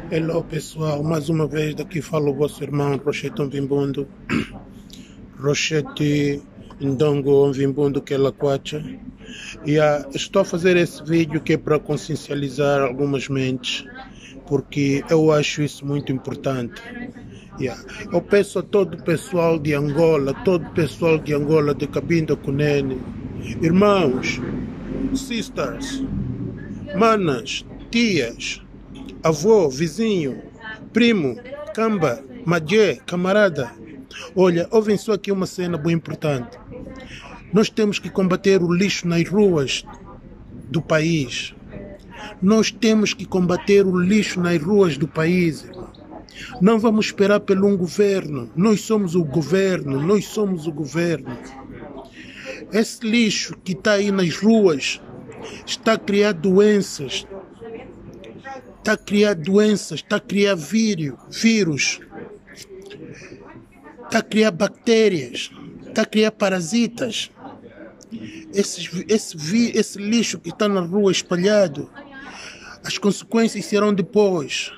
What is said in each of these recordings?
Hello pessoal, mais uma vez daqui fala o vosso irmão Rochete Mvimbundo. Rochete Ndongo Mvimbundo que é Laquacha. Estou a fazer esse vídeo que é para consciencializar algumas mentes, porque eu acho isso muito importante. Eu peço a todo o pessoal de Angola, de Cabinda Cunene, irmãos, sisters, manas, tias, avô, vizinho, primo, camba, magé, camarada. Olha, ouvem só aqui uma cena bem importante. Nós temos que combater o lixo nas ruas do país. Nós temos que combater o lixo nas ruas do país, irmão. Não vamos esperar pelo um governo. Nós somos o governo. Esse lixo que está aí nas ruas está a criar doenças. Está a criar vírus. Está a criar bactérias. Está a criar parasitas. Esse lixo que está na rua espalhado, as consequências serão depois.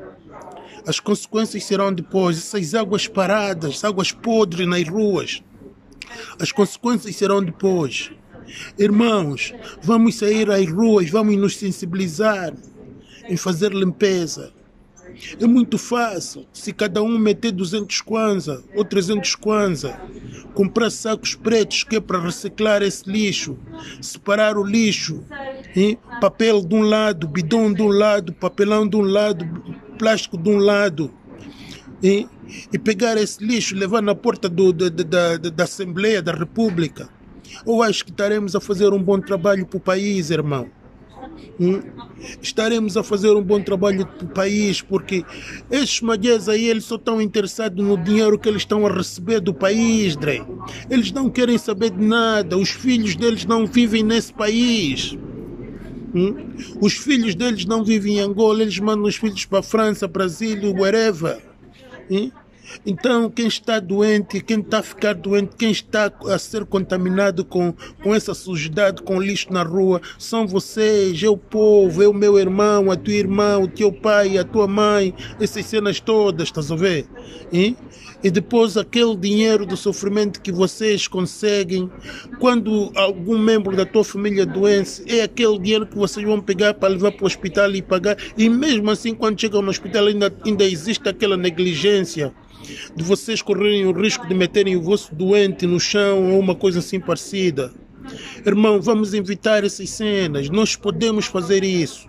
Essas águas paradas, águas podres nas ruas, as consequências serão depois. Irmãos, vamos sair às ruas, vamos nos sensibilizar em fazer limpeza. É muito fácil. Se cada um meter 200 kwanza ou 300 kwanza, comprar sacos pretos que é para reciclar esse lixo, separar o lixo, papel de um lado, bidão de um lado, papelão de um lado, plástico de um lado, e pegar esse lixo, levar na porta da Assembleia da República, eu acho que estaremos a fazer um bom trabalho para o país, irmão. Estaremos a fazer um bom trabalho para o país, porque esses maguês aí, eles só estão interessados no dinheiro que eles estão a receber do país, Dre. Eles não querem saber de nada. Os filhos deles não vivem nesse país. Os filhos deles não vivem em Angola, eles mandam os filhos para a França, Brasil, wherever. Então, quem está doente, quem está a ficar doente, quem está a ser contaminado com essa sujidade, com lixo na rua, são vocês, é o povo, é o meu irmão, a tua irmã, o teu pai, a tua mãe, essas cenas todas, estás a ver? E depois aquele dinheiro do sofrimento que vocês conseguem, quando algum membro da tua família doente, é aquele dinheiro que vocês vão pegar para levar para o hospital e pagar, e mesmo assim quando chegam no hospital ainda existe aquela negligência de vocês correrem o risco de meterem o vosso doente no chão ou uma coisa assim parecida. Irmão, vamos evitar essas cenas. Nós podemos fazer isso.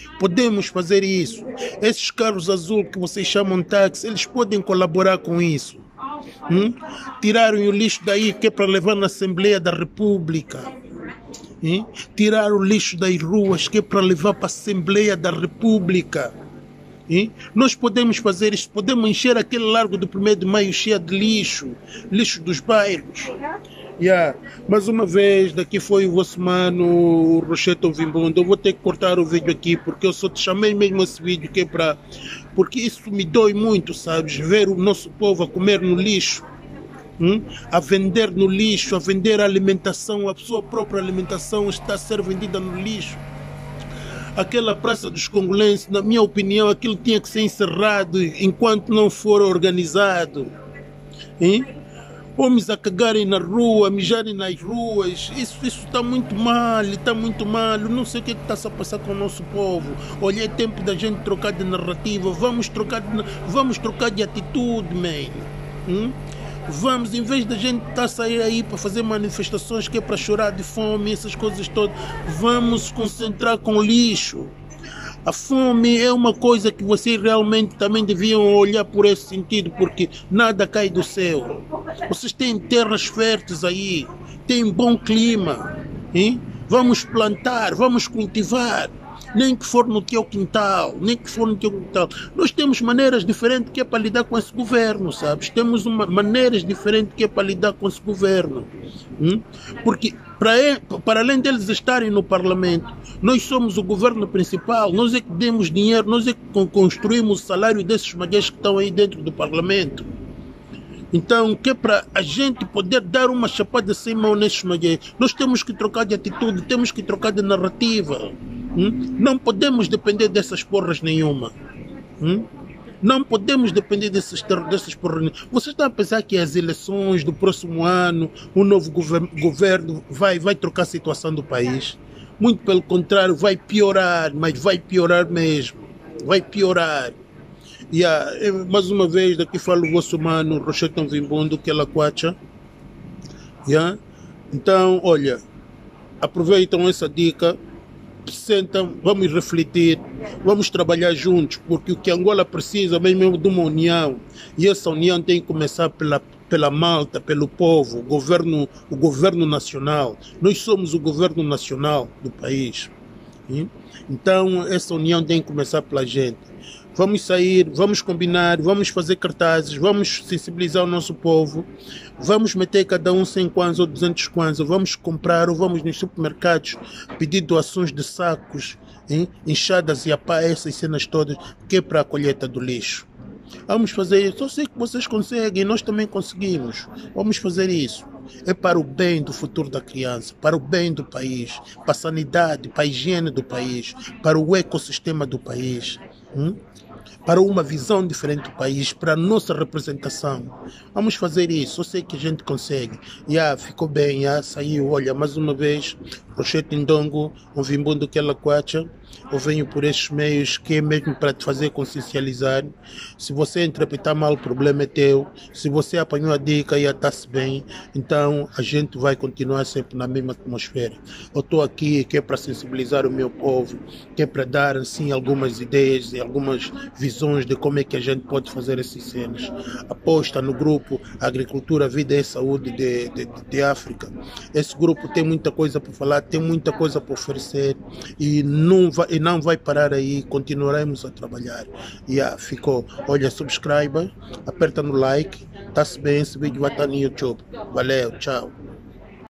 Esses carros azul que vocês chamam táxi, eles podem colaborar com isso. Tirarem o lixo daí que é para levar na Assembleia da República. Tirar o lixo das ruas que é para levar para a Assembleia da República. Nós podemos fazer isso, podemos encher aquele largo do 1º de maio cheio de lixo dos bairros. Mais uma vez, daqui foi o vosso mano Rochete Mvimbundo. Eu vou ter que cortar o vídeo aqui, porque eu só te chamei mesmo esse vídeo que é para... Porque isso me dói muito, sabes? Ver o nosso povo a comer no lixo, a vender no lixo, a vender a alimentação, a sua própria alimentação está a ser vendida no lixo. Aquela Praça dos Congolenses, na minha opinião, aquilo tinha que ser encerrado enquanto não for organizado. Homens a cagarem na rua, a mijarem nas ruas, isso está muito mal, Eu não sei o que está a passar com o nosso povo. Olha, é tempo da gente trocar de narrativa, vamos trocar de atitude, man. Vamos, em vez da gente estar a sair aí para fazer manifestações que é para chorar de fome, essas coisas todas, vamos se concentrar com lixo. A fome é uma coisa que vocês realmente também deviam olhar por esse sentido, porque nada cai do céu. Vocês têm terras férteis aí, têm bom clima. Vamos plantar, vamos cultivar. Nem que for no teu quintal, Nós temos maneiras diferentes que é para lidar com esse governo, sabes? Temos maneiras diferentes que é para lidar com esse governo. Porque, para além deles estarem no Parlamento, nós somos o governo principal, nós é que demos dinheiro, nós é que construímos o salário desses maguês que estão aí dentro do Parlamento. Então, que é para a gente poder dar uma chapada sem mão nesses maguês, nós temos que trocar de atitude, temos que trocar de narrativa. Não podemos depender dessas porras nenhuma. Hum? Não podemos depender desses porrenhos. Vocês estão a pensar que as eleições do próximo ano, o novo governo vai trocar a situação do país? Muito pelo contrário, vai piorar, mas vai piorar mesmo. Vai piorar. Mais uma vez, daqui falo o vosso mano, Rocheton Vimbundo, que ela quacha. Então, olha, aproveitam essa dica, sentam, vamos refletir, vamos trabalhar juntos, porque o que Angola precisa mesmo é de uma união, e essa união tem que começar pela malta, pelo povo, o governo nacional. Nós somos o governo nacional do país. Então, essa união tem que começar pela gente. Vamos sair, vamos combinar, vamos fazer cartazes, vamos sensibilizar o nosso povo, vamos meter cada um 100 kwanzas ou 200 kwanzas, vamos comprar ou vamos nos supermercados pedir doações de sacos, enxadas e a pá, essas cenas todas, que é para a colheita do lixo. Vamos fazer isso. Eu sei que vocês conseguem, nós também conseguimos. Vamos fazer isso. É para o bem do futuro da criança, para o bem do país, para a sanidade, para a higiene do país, para o ecossistema do país. Para uma visão diferente do país, para a nossa representação. Vamos fazer isso, eu sei que a gente consegue. Ficou bem, saiu, olha, mais uma vez, Rochete Ndongo, um Vimbundo que ela quacha. Eu venho por estes meios que é mesmo para te fazer consciencializar. Se você interpretar mal, o problema é teu. Se você apanhou a dica e está-se bem, então a gente vai continuar sempre na mesma atmosfera. Eu estou aqui que é para sensibilizar o meu povo, que é para dar assim algumas ideias e algumas visões de como é que a gente pode fazer essas cenas. Aposta no grupo Agricultura, Vida e Saúde de África. Esse grupo tem muita coisa para falar, tem muita coisa para oferecer e não vai parar aí, continuaremos a trabalhar. Ficou. Olha, subscreva, aperta no like, está-se bem, esse vídeo vai estar no YouTube. Valeu, tchau.